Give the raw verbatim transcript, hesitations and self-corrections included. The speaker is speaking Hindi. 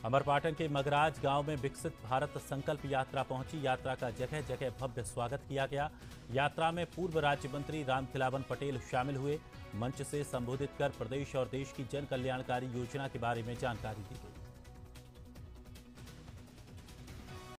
अमरपाटन के मगराज गांव में विकसित भारत संकल्प यात्रा पहुंची। यात्रा का जगह जगह भव्य स्वागत किया गया। यात्रा में पूर्व राज्य मंत्री रामखिलावन पटेल शामिल हुए। मंच से संबोधित कर प्रदेश और देश की जन कल्याणकारी योजना के बारे में जानकारी दी गई।